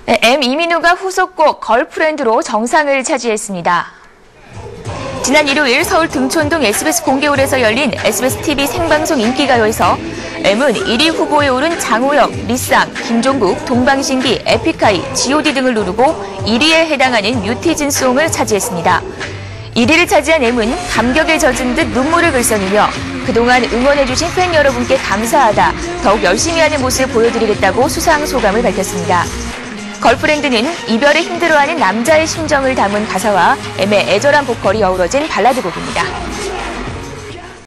M 이민우가 후속곡 걸프렌드로 정상을 차지했습니다. 지난 일요일 서울 등촌동 SBS 공개홀에서 열린 SBS TV 생방송 인기가요에서 M은 1위 후보에 오른 장우혁, 리쌍, 김종국, 동방신기, 에픽하이, G.O.D 등을 누르고 1위에 해당하는 뮤티즌송을 차지했습니다. 1위를 차지한 M은 감격에 젖은 듯 눈물을 글썽이며 그동안 응원해주신 팬 여러분께 감사하다, 더욱 열심히 하는 모습을 보여드리겠다고 수상 소감을 밝혔습니다. 걸프렌드는 이별에 힘들어하는 남자의 심정을 담은 가사와 M의 애절한 보컬이 어우러진 발라드 곡입니다.